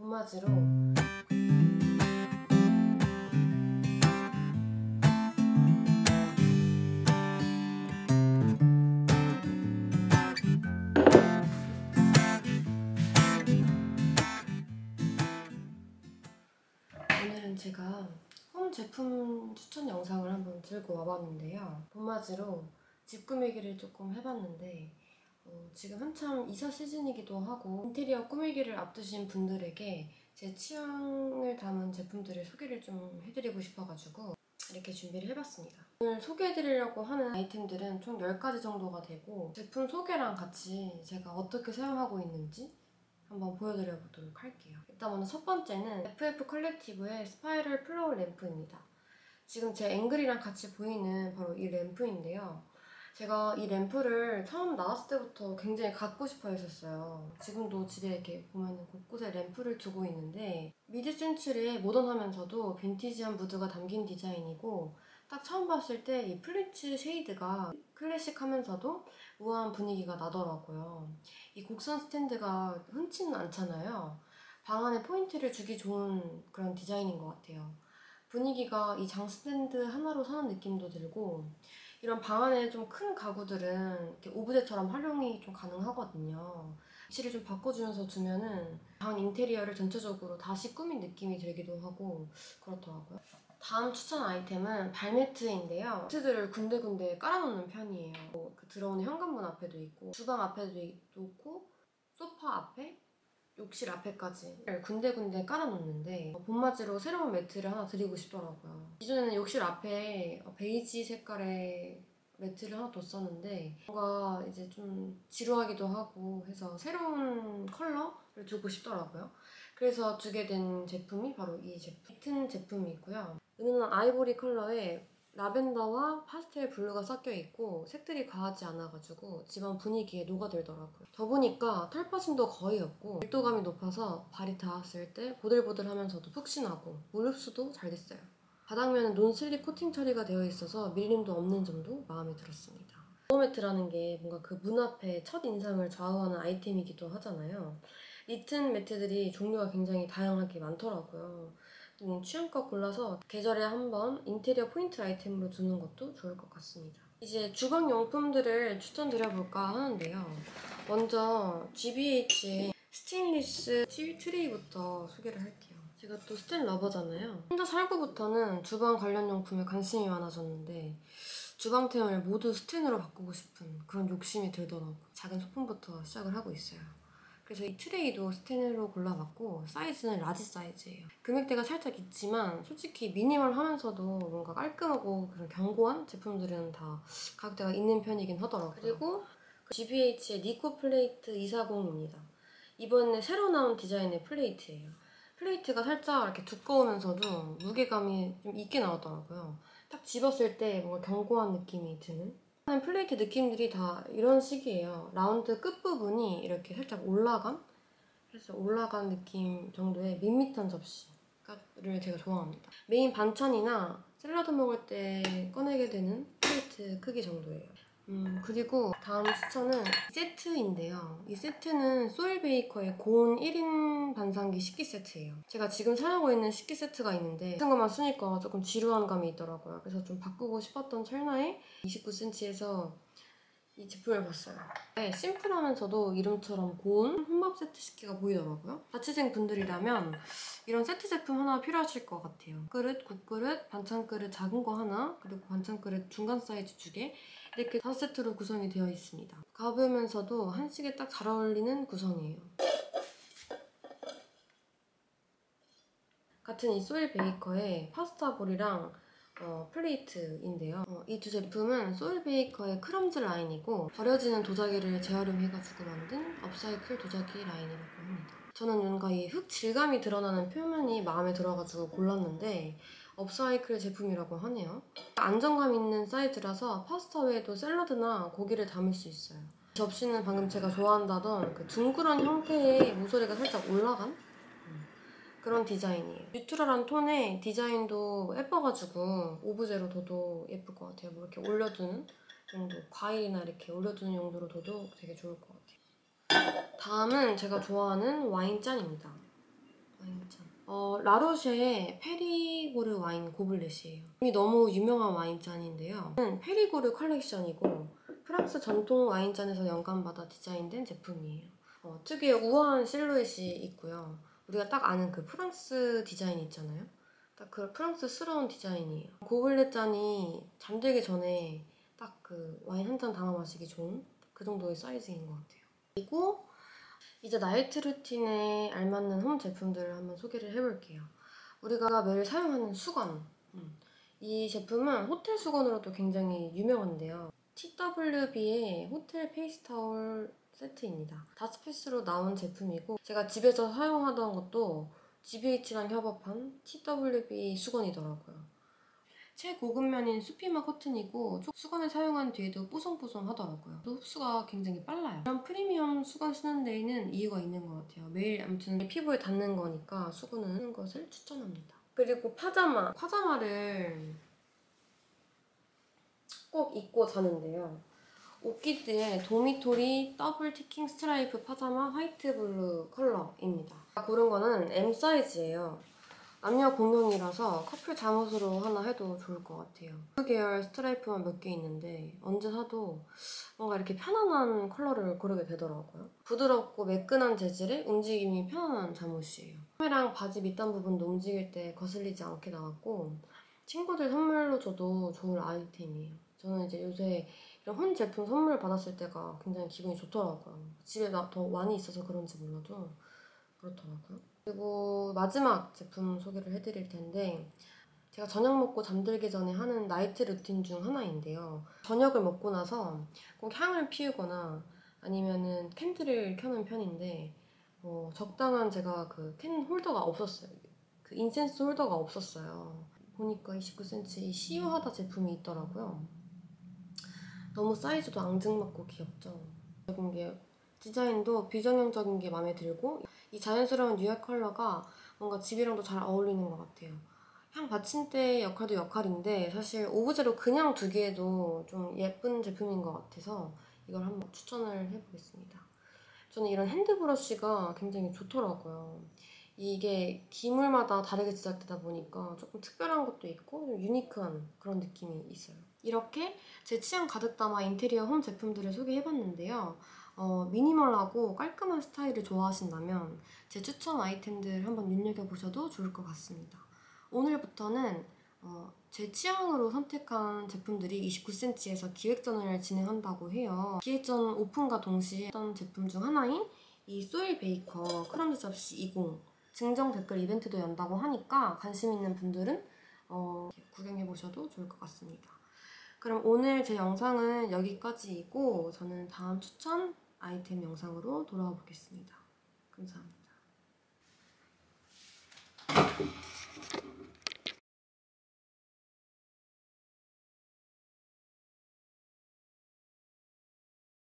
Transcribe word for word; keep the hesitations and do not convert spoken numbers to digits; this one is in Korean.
봄맞이로 오늘은 제가 홈 제품 추천 영상을 한번 들고 와봤는데요. 봄맞이로 집 꾸미기를 조금 해봤는데 어, 지금 한참 이사 시즌이기도 하고 인테리어 꾸미기를 앞두신 분들에게 제 취향을 담은 제품들을 소개를 좀 해드리고 싶어가지고 이렇게 준비를 해봤습니다. 오늘 소개해드리려고 하는 아이템들은 총 열 가지 정도가 되고 제품 소개랑 같이 제가 어떻게 사용하고 있는지 한번 보여드려 보도록 할게요. 일단 먼저 첫 번째는 에프에프 컬렉티브의 스파이럴 플로어 램프입니다. 지금 제 앵글이랑 같이 보이는 바로 이 램프인데요. 제가 이 램프를 처음 나왔을 때부터 굉장히 갖고 싶어 했었어요. 지금도 집에 이렇게 보면 곳곳에 램프를 두고 있는데 미드 센츄리의 모던하면서도 빈티지한 무드가 담긴 디자인이고 딱 처음 봤을 때 이 플리츠 쉐이드가 클래식하면서도 우아한 분위기가 나더라고요. 이 곡선 스탠드가 흔치는 않잖아요. 방 안에 포인트를 주기 좋은 그런 디자인인 것 같아요. 분위기가 이 장 스탠드 하나로 사는 느낌도 들고 이런 방 안에 좀 큰 가구들은 이렇게 오브제처럼 활용이 좀 가능하거든요. 위치를 좀 바꿔주면서 두면은 방 인테리어를 전체적으로 다시 꾸민 느낌이 들기도 하고 그렇더라고요. 다음 추천 아이템은 발매트인데요. 매트들을 군데군데 깔아놓는 편이에요. 뭐 그 들어오는 현관문 앞에도 있고 주방 앞에도 있고 소파 앞에 욕실 앞에까지 군데군데 깔아놓는데 봄맞이로 새로운 매트를 하나 드리고 싶더라고요. 기존에는 욕실 앞에 베이지 색깔의 매트를 하나 뒀었는데 뭔가 이제 좀 지루하기도 하고 해서 새로운 컬러를 두고 싶더라고요. 그래서 주게 된 제품이 바로 이 제품, 짙은 제품이고요. 은은한 아이보리 컬러에 라벤더와 파스텔 블루가 섞여 있고 색들이 과하지 않아가지고 집안 분위기에 녹아들더라고요. 더보니까 털파짐도 거의 없고 밀도감이 높아서 발이 닿았을 때 보들보들하면서도 푹신하고 물 흡수도 잘 됐어요. 바닥면은 논슬립 코팅 처리가 되어 있어서 밀림도 없는 점도 마음에 들었습니다. 도어 매트라는 게 뭔가 그 문 앞에 첫 인상을 좌우하는 아이템이기도 하잖아요. 니튼 매트들이 종류가 굉장히 다양하게 많더라고요. 음, 취향껏 골라서 계절에 한번 인테리어 포인트 아이템으로 두는 것도 좋을 것 같습니다. 이제 주방 용품들을 추천드려볼까 하는데요. 먼저 지비에이치의 스테인리스 스틸 트레이부터 소개를 할게요. 제가 또 스텐 러버잖아요. 혼자 살고부터는 주방 관련 용품에 관심이 많아졌는데 주방템을 모두 스텐으로 바꾸고 싶은 그런 욕심이 들더라고요. 작은 소품부터 시작을 하고 있어요. 그래서 이 트레이도 스텐으로 골라봤고 사이즈는 라지 사이즈예요. 금액대가 살짝 있지만 솔직히 미니멀하면서도 뭔가 깔끔하고 그런 견고한 제품들은 다 가격대가 있는 편이긴 하더라고요. 그리고 지비에이치의 니코 플레이트 이백사십입니다. 이번에 새로 나온 디자인의 플레이트예요. 플레이트가 살짝 이렇게 두꺼우면서도 무게감이 좀 있게 나왔더라고요. 딱 집었을 때 뭔가 견고한 느낌이 드는 플레이트 느낌들이 다 이런 식이에요. 라운드 끝부분이 이렇게 살짝 올라간? 그래서 올라간 느낌 정도의 밋밋한 접시를 제가 좋아합니다. 메인 반찬이나 샐러드 먹을 때 꺼내게 되는 플레이트 크기 정도예요. 음, 그리고 다음 추천은 세트인데요. 이 세트는 소일베이커의 고온 일 인 반상기 식기 세트예요. 제가 지금 사용하고 있는 식기 세트가 있는데 같은 것만 쓰니까 조금 지루한 감이 있더라고요. 그래서 좀 바꾸고 싶었던 찰나에 이십구 센티미터에서 이 제품을 봤어요. 네, 심플하면서도 이름처럼 고온 혼밥 세트 식기가 보이더라고요. 자취생 분들이라면 이런 세트 제품 하나 필요하실 것 같아요. 그릇, 국그릇, 반찬 그릇 작은 거 하나, 그리고 반찬 그릇 중간 사이즈 두 개 이렇게 다섯 세트로 구성이 되어 있습니다. 가벼우면서도 한식에 딱 잘 어울리는 구성이에요. 같은 이 소일베이커의 파스타 볼이랑 어, 플레이트인데요. 어, 이 두 제품은 소일베이커의 크럼즈 라인이고 버려지는 도자기를 재활용해가지고 만든 업사이클 도자기 라인이라고 합니다. 저는 뭔가 이 흙 질감이 드러나는 표면이 마음에 들어가지고 골랐는데 업사이클 제품이라고 하네요. 안정감 있는 사이즈라서 파스타 외에도 샐러드나 고기를 담을 수 있어요. 접시는 방금 제가 좋아한다던 그 둥그런 형태의 모서리가 살짝 올라간 그런 디자인이에요. 뉴트럴한 톤에 디자인도 예뻐가지고 오브제로 둬도 예쁠 것 같아요. 뭐 이렇게 올려두는 정도, 과일이나 이렇게 올려두는 용도로 둬도 되게 좋을 것 같아요. 다음은 제가 좋아하는 와인잔입니다. 와인잔. 어, 라로쉐의 페리고르 와인 고블렛이에요. 이미 너무 유명한 와인잔인데요. 페리고르 컬렉션이고 프랑스 전통 와인잔에서 영감받아 디자인된 제품이에요. 어, 특유의 우아한 실루엣이 있고요. 우리가 딱 아는 그 프랑스 디자인 있잖아요. 딱 그 프랑스스러운 디자인이에요. 고블렛 잔이 잠들기 전에 딱 그 와인 한 잔 담아 마시기 좋은 그 정도의 사이즈인 것 같아요. 그리고 이제 나이트 루틴에 알맞는 홈 제품들을 한번 소개를 해볼게요. 우리가 매일 사용하는 수건. 음. 이 제품은 호텔 수건으로도 굉장히 유명한데요. 티더블유비의 호텔 페이스 타올 세트입니다. 다스피스로 나온 제품이고 제가 집에서 사용하던 것도 지비에이치랑 협업한 티더블유비 수건이더라고요. 최고급면인 수피마 커튼이고 수건을 사용한 뒤에도 뽀송뽀송하더라고요. 또 흡수가 굉장히 빨라요. 이런 프리미엄 수건 쓰는 데에는 이유가 있는 것 같아요. 매일 아무튼 피부에 닿는 거니까 수건은 쓰는 것을 추천합니다. 그리고 파자마. 파자마를 꼭 입고 자는데요. 오키드의 도미토리 더블 티킹 스트라이프 파자마 화이트 블루 컬러입니다. 고른 거는 엠 사이즈예요. 남녀 공용이라서 커플 잠옷으로 하나 해도 좋을 것 같아요. 블루 계열 스트라이프만 몇 개 있는데 언제 사도 뭔가 이렇게 편안한 컬러를 고르게 되더라고요. 부드럽고 매끈한 재질의 움직임이 편안한 잠옷이에요. 소매랑 바지 밑단 부분도 움직일 때 거슬리지 않게 나왔고 친구들 선물로 줘도 좋을 아이템이에요. 저는 이제 요새 이런 홈 제품 선물 받았을 때가 굉장히 기분이 좋더라고요. 집에 더 많이 있어서 그런지 몰라도 그렇더라고요. 그리고 마지막 제품 소개를 해드릴 텐데 제가 저녁 먹고 잠들기 전에 하는 나이트 루틴 중 하나인데요. 저녁을 먹고 나서 꼭 향을 피우거나 아니면은 캔들을 켜는 편인데 어, 적당한 제가 그 캔 홀더가 없었어요. 그 인센스 홀더가 없었어요. 보니까 이십구 센티미터 이 시유하다 제품이 있더라고요. 너무 사이즈도 앙증맞고 귀엽죠? 적인 게 디자인도 비정형적인 게 마음에 들고 이 자연스러운 뉴욕 컬러가 뭔가 집이랑도 잘 어울리는 것 같아요. 향 받침대 역할도 역할인데 사실 오브제로 그냥 두기에도 좀 예쁜 제품인 것 같아서 이걸 한번 추천을 해보겠습니다. 저는 이런 핸드브러쉬가 굉장히 좋더라고요. 이게 기물마다 다르게 제작되다 보니까 조금 특별한 것도 있고 좀 유니크한 그런 느낌이 있어요. 이렇게 제 취향 가득 담아 인테리어 홈 제품들을 소개해봤는데요. 어, 미니멀하고 깔끔한 스타일을 좋아하신다면 제 추천 아이템들 한번 눈여겨보셔도 좋을 것 같습니다. 오늘부터는 어, 제 취향으로 선택한 제품들이 이십구 센티미터에서 기획전을 진행한다고 해요. 기획전 오픈과 동시에 했던 제품 중 하나인 이 소일 베이커 크런치 접시 이십 증정 댓글 이벤트도 연다고 하니까 관심 있는 분들은 어, 구경해보셔도 좋을 것 같습니다. 그럼 오늘 제 영상은 여기까지이고 저는 다음 추천 아이템 영상으로 돌아와 보겠습니다. 감사합니다.